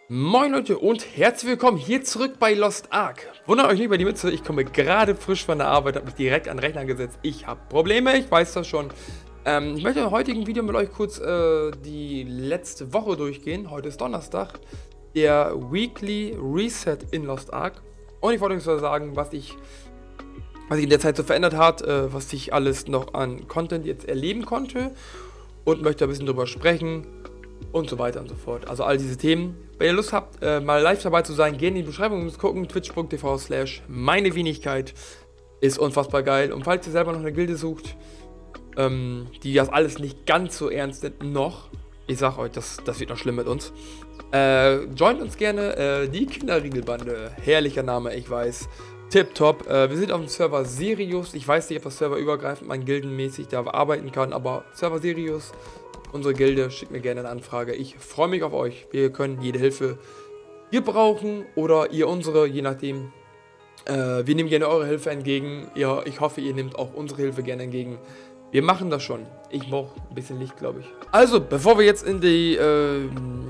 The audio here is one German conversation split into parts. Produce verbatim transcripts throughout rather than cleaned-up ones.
Moin Leute und herzlich willkommen hier zurück bei Lost Ark. Wundert euch nicht über die Mütze, ich komme gerade frisch von der Arbeit, habe mich direkt an den Rechner gesetzt. Ich habe Probleme, ich weiß das schon. Ähm, ich möchte im heutigen Video mit euch kurz äh, die letzte Woche durchgehen. Heute ist Donnerstag, der Weekly Reset in Lost Ark. Und ich wollte euch so sagen, was ich, was sich in der Zeit so verändert hat, äh, was ich alles noch an Content jetzt erleben konnte. Und möchte ein bisschen drüber sprechen. Und so weiter und so fort. Also all diese Themen. Wenn ihr Lust habt, äh, mal live dabei zu sein, gerne in die Beschreibung und gucken. Twitch punkt t v slash meine Wenigkeit. Ist unfassbar geil. Und falls ihr selber noch eine Gilde sucht, ähm, die das alles nicht ganz so ernst nimmt, noch. Ich sag euch, das, das wird noch schlimm mit uns. Äh, joint uns gerne. Äh, die Kinderriegelbande. Herrlicher Name, ich weiß. Tipptopp. Äh, wir sind auf dem Server Sirius. Ich weiß nicht, ob das serverübergreifend man gildenmäßig da arbeiten kann, aber Server Sirius. Unsere Gilde, schickt mir gerne eine Anfrage. Ich freue mich auf euch. Wir können jede Hilfe gebrauchen oder ihr unsere, je nachdem. Äh, wir nehmen gerne eure Hilfe entgegen. Ja, ich hoffe, ihr nehmt auch unsere Hilfe gerne entgegen. Wir machen das schon. Ich brauche ein bisschen Licht, glaube ich. Also, bevor wir jetzt in die äh,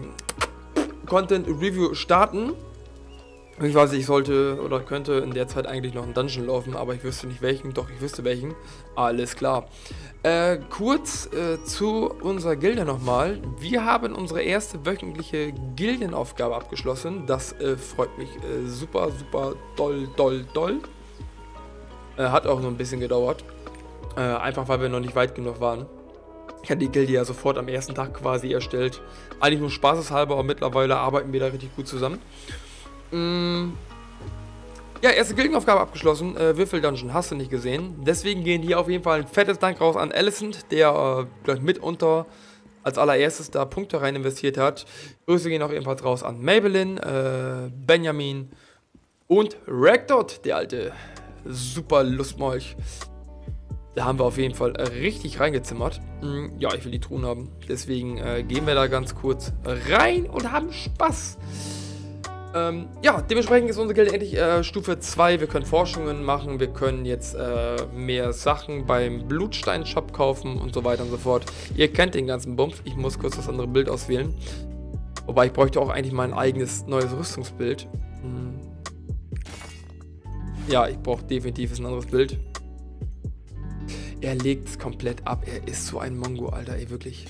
Content Review starten, ich weiß, ich sollte oder könnte in der Zeit eigentlich noch einen Dungeon laufen, aber ich wüsste nicht welchen. Doch, ich wüsste welchen. Alles klar. Äh, kurz äh, zu unserer Gilde nochmal. Wir haben unsere erste wöchentliche Gildenaufgabe abgeschlossen. Das äh, freut mich äh, super, super doll, doll, doll. Äh, hat auch noch ein bisschen gedauert. Äh, einfach, weil wir noch nicht weit genug waren. Ich hatte die Gilde ja sofort am ersten Tag quasi erstellt. Eigentlich nur spaßeshalber, aber mittlerweile arbeiten wir da richtig gut zusammen. Mm. Ja, erste Gildenaufgabe abgeschlossen. Äh, Würfel-Dungeon hast du nicht gesehen. Deswegen gehen hier auf jeden Fall ein fettes Dank raus an Alicent, der äh, mitunter als allererstes da Punkte rein investiert hat. Grüße gehen auch ebenfalls raus an Maybelline, äh, Benjamin und Ragdot, der alte super Lustmolch. Da haben wir auf jeden Fall richtig reingezimmert. Mm, ja, ich will die Truhen haben. Deswegen äh, gehen wir da ganz kurz rein und haben Spaß. Ähm, ja, dementsprechend ist unsere Gilde endlich äh, Stufe zwei. Wir können Forschungen machen, wir können jetzt äh, mehr Sachen beim Blutstein-Shop kaufen und so weiter und so fort. Ihr kennt den ganzen Bumpf. Ich muss kurz das andere Bild auswählen. Wobei, ich bräuchte auch eigentlich mal ein eigenes neues Rüstungsbild. Hm. Ja, ich brauche definitiv ein anderes Bild. Er legt es komplett ab. Er ist so ein Mongo, Alter, ey, wirklich.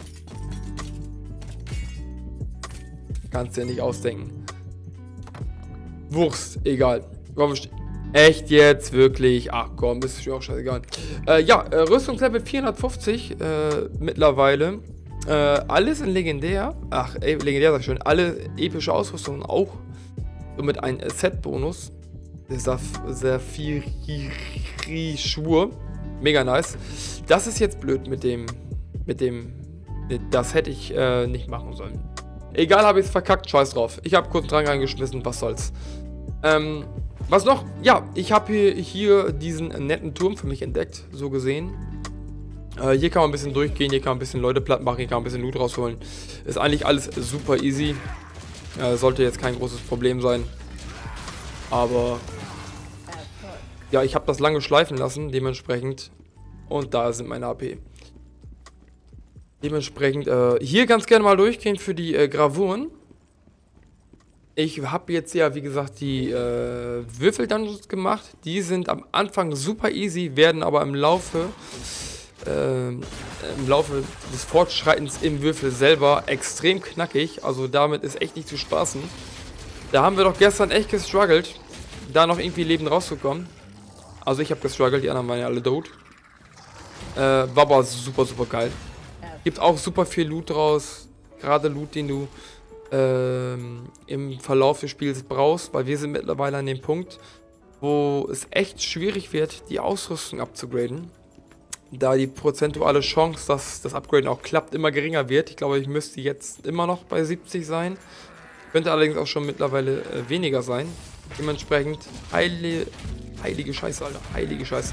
Kannst dir nicht ausdenken. Wurst, egal. Echt jetzt, wirklich. Ach komm, ist schon auch scheißegal. Äh, ja, äh, Rüstungslevel vierhundertfünfzig äh, mittlerweile. Äh, alles in legendär. Ach, ey, legendär sag ich schon. Alle epische Ausrüstungen auch. Somit ein äh, Set-Bonus. Sehr viel Schwur. Mega nice. Das ist jetzt blöd mit dem. Mit dem. Das hätte ich äh, nicht machen sollen. Egal, habe ich es verkackt, scheiß drauf. Ich habe kurz dran reingeschmissen, was soll's. Ähm, was noch? Ja, ich habe hier, hier diesen netten Turm für mich entdeckt, so gesehen. Äh, hier kann man ein bisschen durchgehen, hier kann man ein bisschen Leute platt machen, hier kann man ein bisschen Loot rausholen. Ist eigentlich alles super easy. Äh, sollte jetzt kein großes Problem sein. Aber ja, ich habe das lange schleifen lassen, dementsprechend. Und da sind meine A P. Dementsprechend äh, hier ganz gerne mal durchgehen für die äh, Gravuren. Ich habe jetzt ja, wie gesagt, die äh, Würfel-Dungeons gemacht. Die sind am Anfang super easy, werden aber im Laufe, äh, im Laufe des Fortschreitens im Würfel selber extrem knackig. Also damit ist echt nicht zu spaßen. Da haben wir doch gestern echt gestruggelt, da noch irgendwie lebend rauszukommen. Also ich habe gestruggelt, die anderen waren ja alle tot. Äh, war aber super, super geil. Gibt auch super viel Loot draus, gerade Loot, den du ähm, im Verlauf des Spiels brauchst, weil wir sind mittlerweile an dem Punkt, wo es echt schwierig wird, die Ausrüstung abzugraden, da die prozentuale Chance, dass das Upgraden auch klappt, immer geringer wird. Ich glaube, ich müsste jetzt immer noch bei siebzig sein, könnte allerdings auch schon mittlerweile äh, weniger sein. Dementsprechend heile, heilige Scheiße, Alter, heilige Scheiße.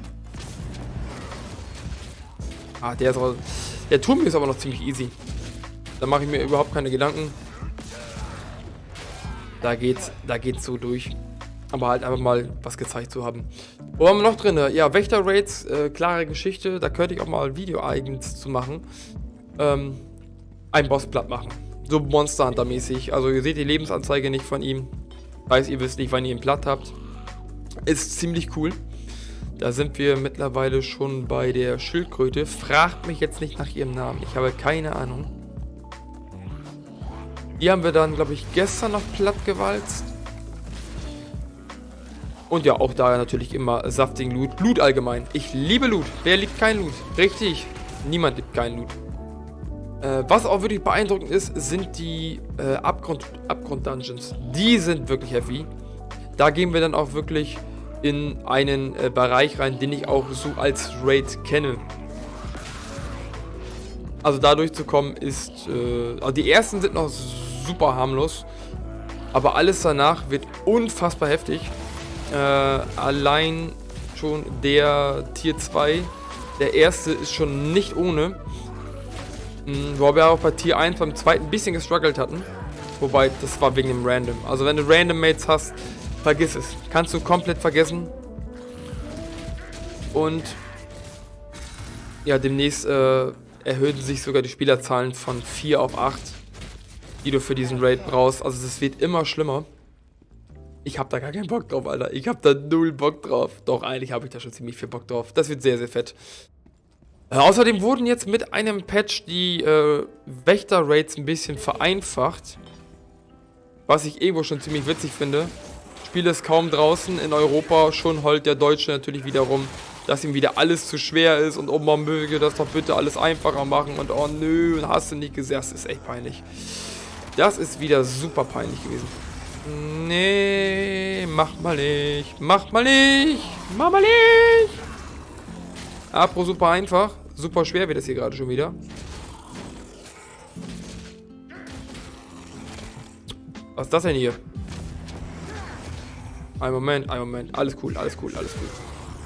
Ah, der ist aber... Der Turm ist aber noch ziemlich easy. Da mache ich mir überhaupt keine Gedanken. Da geht's, da geht's so durch. Aber halt einfach mal was gezeigt zu haben. Wo haben wir noch drin? Ja, Wächter-Raids, äh, klare Geschichte. Da könnte ich auch mal ein Video eigens zu machen. Ähm, einen Boss platt machen. So Monster Hunter mäßig. Also ihr seht die Lebensanzeige nicht von ihm. Weiß, ihr wisst nicht, wann ihr ihn platt habt. Ist ziemlich cool. Da sind wir mittlerweile schon bei der Schildkröte. Fragt mich jetzt nicht nach ihrem Namen. Ich habe keine Ahnung. Die haben wir dann, glaube ich, gestern noch platt gewalzt. Und ja, auch da natürlich immer saftigen Loot. Loot allgemein. Ich liebe Loot. Wer liebt keinen Loot? Richtig. Niemand liebt keinen Loot. Äh, was auch wirklich beeindruckend ist, sind die äh, Abgrund, Abgrund-Dungeons. Die sind wirklich heavy. Da gehen wir dann auch wirklich in einen äh, Bereich rein, den ich auch so als Raid kenne. Also da durchzukommen ist... Äh, also die ersten sind noch super harmlos. Aber alles danach wird unfassbar heftig. Äh, allein schon der Tier zwei, der erste, ist schon nicht ohne. Mhm, wo wir auch bei Tier eins beim zweiten ein bisschen gestruggelt hatten. Wobei, das war wegen dem Random. Also wenn du Random Mates hast, vergiss es. Kannst du komplett vergessen. Und ja, demnächst äh, erhöhen sich sogar die Spielerzahlen von vier auf acht, die du für diesen Raid brauchst. Also es wird immer schlimmer. Ich hab da gar keinen Bock drauf, Alter. Ich hab da null Bock drauf. Doch, eigentlich habe ich da schon ziemlich viel Bock drauf. Das wird sehr, sehr fett. Äh, außerdem wurden jetzt mit einem Patch die äh, Wächter-Raids ein bisschen vereinfacht. Was ich irgendwo schon ziemlich witzig finde. Spiel ist kaum draußen in Europa. Schon heult der Deutsche natürlich wiederum, dass ihm wieder alles zu schwer ist. Und oh, man möge das doch bitte alles einfacher machen. Und oh nö, hast du nicht gesehen. Das ist echt peinlich. Das ist wieder super peinlich gewesen. Nee, mach mal nicht. Mach mal nicht. Mach mal nicht. Apro super einfach. Super schwer wird das hier gerade schon wieder. Was ist das denn hier? Ein Moment, ein Moment. Alles cool, alles cool, alles cool.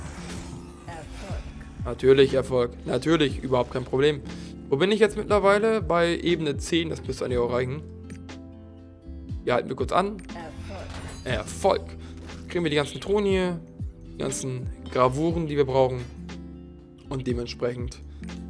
Erfolg. Natürlich Erfolg. Natürlich, überhaupt kein Problem. Wo bin ich jetzt mittlerweile? Bei Ebene zehn. Das müsste eigentlich auch reichen. Ja, halten wir kurz an. Erfolg. Erfolg. Kriegen wir die ganzen Thronen hier, die ganzen Gravuren, die wir brauchen. Und dementsprechend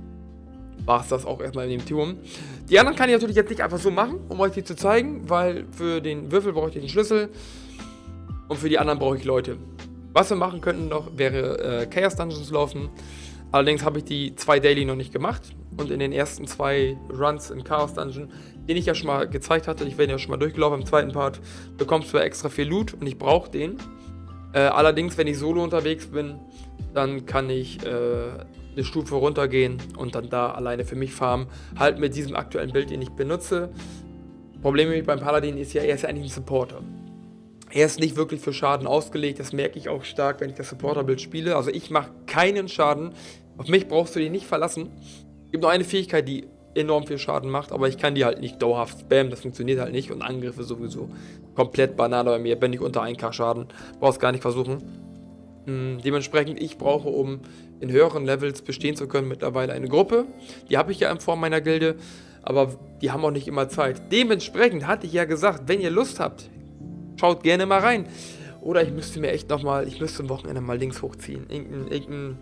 war es das auch erstmal in dem Turm. Die anderen kann ich natürlich jetzt nicht einfach so machen, um euch die zu zeigen, weil für den Würfel brauche ich den Schlüssel und für die anderen brauche ich Leute. Was wir machen könnten noch, wäre äh, Chaos Dungeons laufen. Allerdings habe ich die zwei Daily noch nicht gemacht. Und in den ersten zwei Runs im Chaos Dungeon, den ich ja schon mal gezeigt hatte, ich werde ja schon mal durchgelaufen im zweiten Part, bekommst du ja extra viel Loot und ich brauche den. Äh, allerdings, wenn ich solo unterwegs bin, dann kann ich äh, eine Stufe runtergehen und dann da alleine für mich farmen. Halt mit diesem aktuellen Bild, den ich benutze. Problem mit beim Paladin ist ja, er ist ja eigentlich ein Supporter. Er ist nicht wirklich für Schaden ausgelegt, das merke ich auch stark, wenn ich das Supporter-Bild spiele. Also ich mache keinen Schaden. Auf mich brauchst du dich nicht verlassen. Es gibt nur eine Fähigkeit, die enorm viel Schaden macht, aber ich kann die halt nicht dauerhaft spammen, das funktioniert halt nicht. Und Angriffe sowieso komplett Banane bei mir, bin ich unter ein K Schaden. Brauchst gar nicht versuchen. Hm, dementsprechend, ich brauche, um in höheren Levels bestehen zu können, mittlerweile eine Gruppe. Die habe ich ja in Form meiner Gilde, aber die haben auch nicht immer Zeit. Dementsprechend hatte ich ja gesagt, wenn ihr Lust habt, schaut gerne mal rein. Oder ich müsste mir echt nochmal, ich müsste am Wochenende mal Links hochziehen. Irgendein, irgendein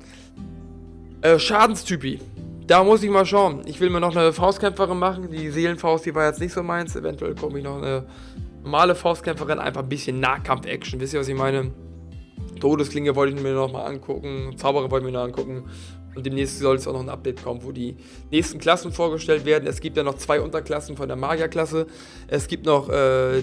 äh, Schadenstypi. Da muss ich mal schauen. Ich will mir noch eine Faustkämpferin machen. Die Seelenfaust, die war jetzt nicht so meins. Eventuell komme ich noch eine normale Faustkämpferin. Einfach ein bisschen Nahkampf-Action. Wisst ihr, was ich meine? Todesklinge wollte ich mir noch mal angucken. Zauberer wollte ich mir noch angucken. Und demnächst soll es auch noch ein Update kommen, wo die nächsten Klassen vorgestellt werden. Es gibt ja noch zwei Unterklassen von der Magierklasse. Es gibt noch äh,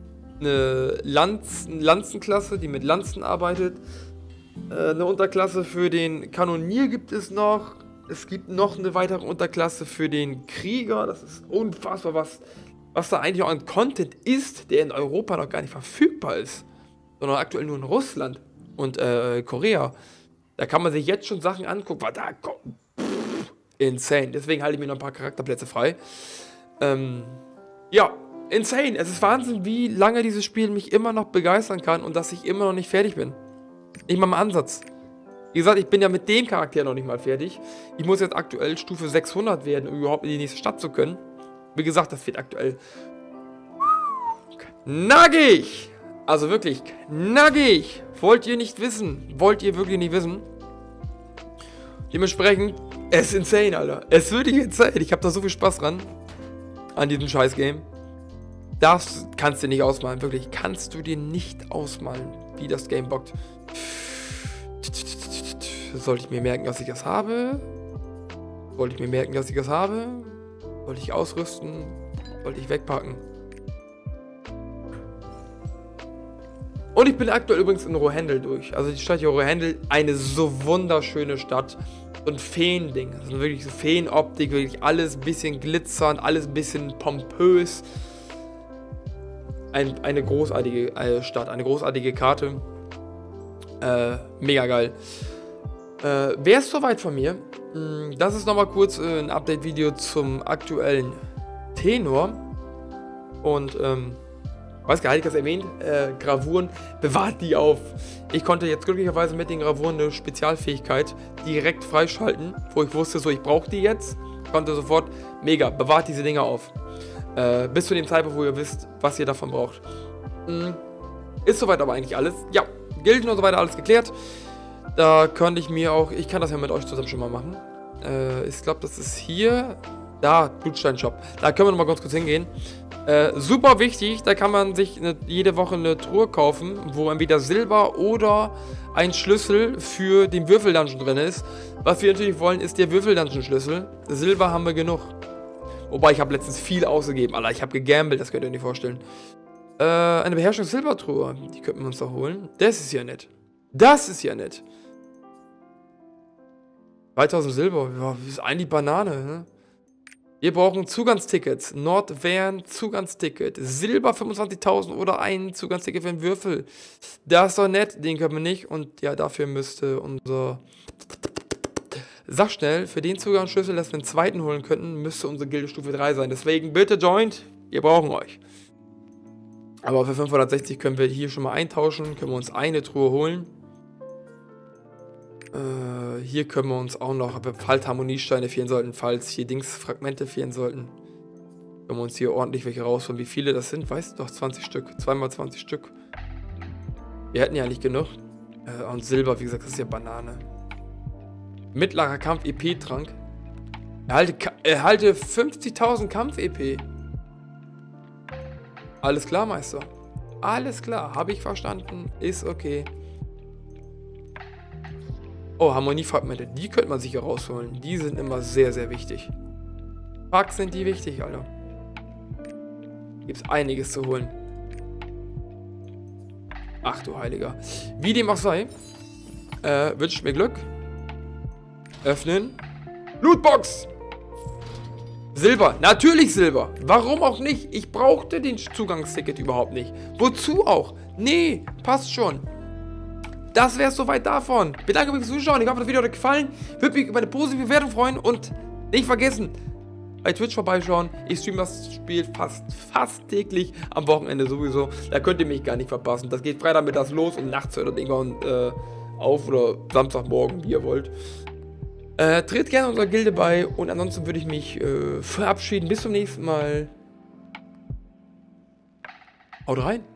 eine Lanzen, Lanzenklasse, die mit Lanzen arbeitet. Äh, eine Unterklasse für den Kanonier gibt es noch. Es gibt noch eine weitere Unterklasse für den Krieger. Das ist unfassbar, was, was da eigentlich auch an Content ist, der in Europa noch gar nicht verfügbar ist. Sondern aktuell nur in Russland und äh, Korea. Da kann man sich jetzt schon Sachen angucken. Was da kommt. Pff, insane. Deswegen halte ich mir noch ein paar Charakterplätze frei. Ähm, ja, insane. Es ist Wahnsinn, wie lange dieses Spiel mich immer noch begeistern kann und dass ich immer noch nicht fertig bin. Nicht mal im Ansatz. Wie gesagt, ich bin ja mit dem Charakter noch nicht mal fertig. Ich muss jetzt aktuell Stufe sechshundert werden, um überhaupt in die nächste Stadt zu können. Wie gesagt, das wird aktuell knackig. Also wirklich knackig. Wollt ihr nicht wissen? Wollt ihr wirklich nicht wissen? Dementsprechend, es ist insane, Alter. Es ist wirklich insane. Ich habe da so viel Spaß dran. an diesem Scheiß-Game. Das kannst du dir nicht ausmalen, wirklich. Kannst du dir nicht ausmalen, wie das Game bockt. Sollte ich mir merken, dass ich das habe? Sollte ich mir merken, dass ich das habe? Sollte ich ausrüsten? Sollte ich wegpacken? Und ich bin aktuell übrigens in Rohendel durch. Also die Stadt hier Rohendel, eine so wunderschöne Stadt. So ein Feending. Das ist wirklich so Feenoptik, wirklich alles ein bisschen glitzernd, alles ein bisschen pompös. Ein, eine großartige äh, Stadt, eine großartige Karte. Äh, mega geil. Äh, Wer ist soweit von mir? Das ist nochmal kurz äh, ein Update-Video zum aktuellen Tenor. Und, ähm, weiß gar nicht, ich das erwähnt, äh, Gravuren, bewahrt die auf. Ich konnte jetzt glücklicherweise mit den Gravuren eine Spezialfähigkeit direkt freischalten, wo ich wusste, so ich brauche die jetzt. Konnte sofort, mega, bewahrt diese Dinger auf. Äh, bis zu dem Zeitpunkt, wo ihr wisst, was ihr davon braucht. Mhm. Ist soweit aber eigentlich alles. Ja, Gilden und so weiter, alles geklärt. Da könnte ich mir auch, ich kann das ja mit euch zusammen schon mal machen. Äh, ich glaube, das ist hier, da, Blutstein-Shop. Da können wir nochmal ganz kurz hingehen. Äh, super wichtig, da kann man sich eine, jede Woche eine Truhe kaufen, wo entweder Silber oder ein Schlüssel für den Würfel-Dungeon drin ist. Was wir natürlich wollen, ist der Würfel-Dungeon-Schlüssel. Silber haben wir genug. Wobei, ich habe letztens viel ausgegeben. Alter, ich habe gegambelt, das könnt ihr euch nicht vorstellen. Äh, eine Beherrschungs-Silbertruhe, die könnten wir uns da holen. Das ist ja nett. Das ist ja nett. zweitausend Silber, ja, das ist eigentlich Banane, ne? Wir brauchen Zugangstickets. Nordwern, Zugangsticket. Silber fünfundzwanzigtausend oder ein Zugangsticket für einen Würfel. Das ist doch nett, den können wir nicht. Und ja, dafür müsste unser... Sag schnell, für den Zugangsschlüssel, dass wir einen zweiten holen könnten, müsste unsere Gilde Stufe drei sein. Deswegen bitte joint, wir brauchen euch. Aber für fünfhundertsechzig können wir hier schon mal eintauschen, können wir uns eine Truhe holen. Äh, hier können wir uns auch noch, falls Harmoniesteine fehlen sollten, falls hier Dingsfragmente fehlen sollten, können wir uns hier ordentlich welche rausholen. Wie viele das sind, weißt du doch, zwanzig Stück, zweimal zwanzig Stück. Wir hätten ja nicht genug. Äh, und Silber, wie gesagt, das ist ja Banane. Mittlerer Kampf-E P-Trank. Erhalte, erhalte fünfzigtausend Kampf-E P. Alles klar, Meister. Alles klar, habe ich verstanden. Ist okay. Oh, Harmoniefragmente. Die könnte man sich hier rausholen. Die sind immer sehr, sehr wichtig. Fuck, sind die wichtig, Alter. Gibt es einiges zu holen. Ach du Heiliger. Wie dem auch sei, äh, wünscht mir Glück. Öffnen. Lootbox! Silber. Natürlich Silber. Warum auch nicht? Ich brauchte den Zugangsticket überhaupt nicht. Wozu auch? Nee, passt schon. Das wäre es soweit davon. Bedanke mich fürs Zuschauen. Ich hoffe, das Video hat euch gefallen. Würde mich über eine positive Bewertung freuen. Und nicht vergessen, bei Twitch vorbeischauen. Ich streame das Spiel fast, fast täglich. Am Wochenende sowieso. Da könnt ihr mich gar nicht verpassen. Das geht Freitagmittags los und nachts hört ihr irgendwann äh, auf. Oder Samstagmorgen, wie ihr wollt. Äh, tritt gerne unserer Gilde bei und ansonsten würde ich mich äh, verabschieden. Bis zum nächsten Mal. Haut rein.